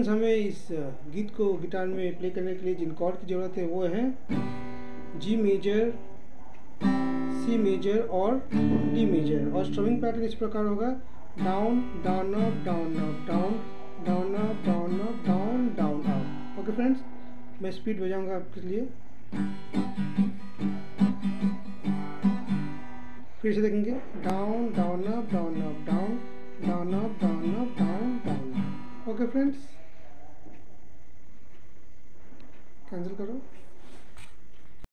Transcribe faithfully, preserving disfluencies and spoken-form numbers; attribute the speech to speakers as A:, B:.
A: Friends, हमें इस गीत को गिटार में प्ले करने के लिए जिन कॉर्ड की ज़रूरत है वो है जी मेजर, सी मेजर और डी मेजर। और स्ट्रमिंग पैटर्न इस प्रकार होगा, down down up down up down down up down up down down up. Okay friends, मैं स्पीड बजाऊंगा आपके लिए, फिर से देखेंगे, down down up down up down down up down up down down. Okay friends, cancel करो।